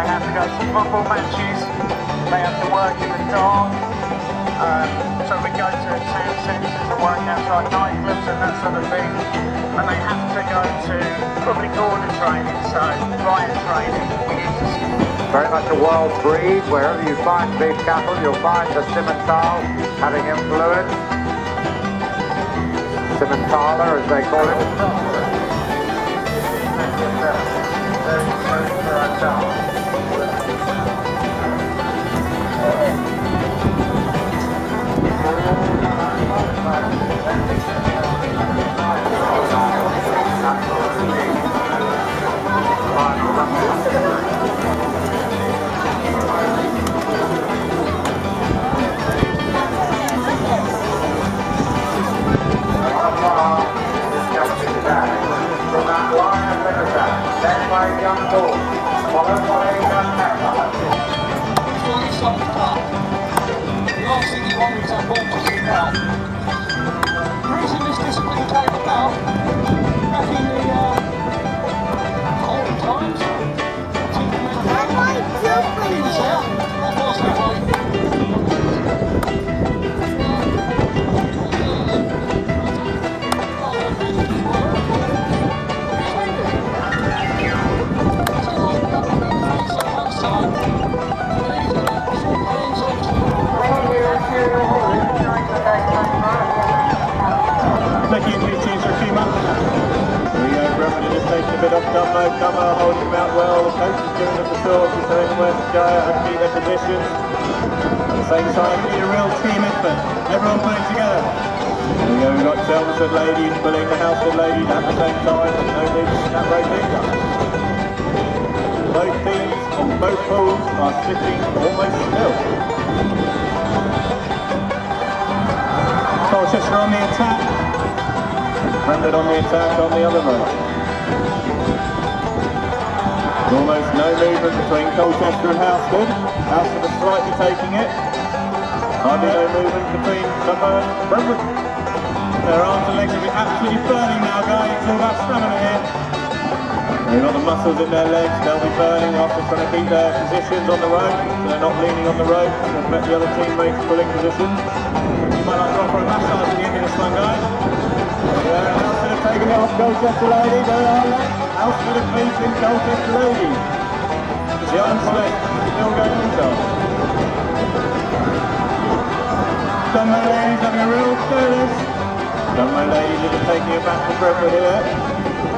have to go to football matches, they have to work in the dark, so we go to town centres and work outside nightclubs and that sort of thing, and they have to go to public order training, so riot training. Very much a world breed. Wherever you find big cattle, you'll find the Simmental having influence. Simmentaler, as they call it. Young bull, followed by a young heifer. Before you start the car, the last thing you want is that ball to sit out. The reason this discipline came about, back in the olden times, that was the way. A bit off Gummo, holding him out well. The coach is giving him the sword, he's telling them where to go and keep their positions. At the same time, we need a real team effort, everyone pulling together. Here we go, we've got Chelmsford ladies pulling the Houseford ladies at the same time, and no need to snap rope either. Both teams on both pools are sitting almost still. Colchester on the attack, Brandon on the attack on the other road. Almost no movement between Colchester and Houseford. Houseford is slightly taking it. Hardly no movement between Summer and Brentwood. Their arms and legs will be absolutely burning now, guys. It's all about stamina here. They've got the muscles in their legs. They'll be burning after trying to keep their positions on the rope. So they're not leaning on the rope. They've met the other teammates pulling positions. You might like to offer a massage at the end of this one, guys. Yeah, Houseford have taken it off Colchester ladies. There they are. Houseford have beaten Colchester ladies. The onslaught still going on. Dunmo ladies having a real service. Dunmo ladies are just taking it back to Brentwood here.